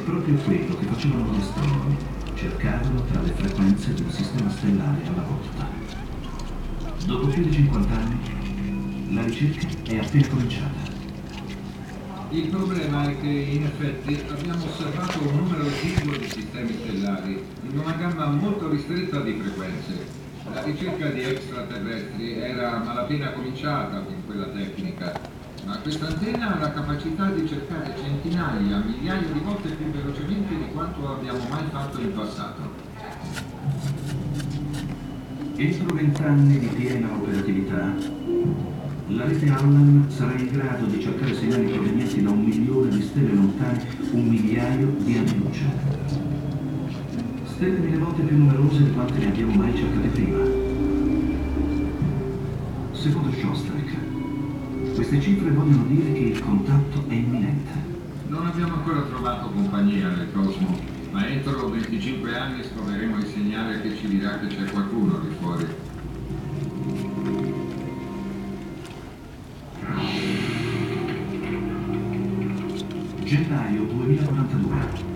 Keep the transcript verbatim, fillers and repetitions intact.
proprio quello che facevano gli astronomi. Cercavano tra le frequenze di un sistema stellare alla volta. Dopo più di cinquanta anni, la ricerca è appena cominciata. Il problema è che in effetti abbiamo osservato un numero esiguo di sistemi stellari in una gamma molto ristretta di frequenze. La ricerca di extraterrestri era a malapena cominciata con quella tecnica, ma questa antenna ha la capacità di cercare centinaia, migliaia di volte più velocemente di quanto abbiamo mai fatto in passato. Entro vent'anni di piena operatività, la rete Allan sarà in grado di cercare segnali provenienti da un milione di stelle lontane un migliaio di anni luce. Stelle mille volte più numerose di quante ne abbiamo mai cercate prima. Secondo Shostak, queste cifre vogliono dire che il contatto è imminente. Non abbiamo ancora trovato compagnia nel cosmo, ma entro venticinque anni scoveremo il segnale che ci dirà che c'è qualcuno lì fuori. Gennaio duemilaquarantadue.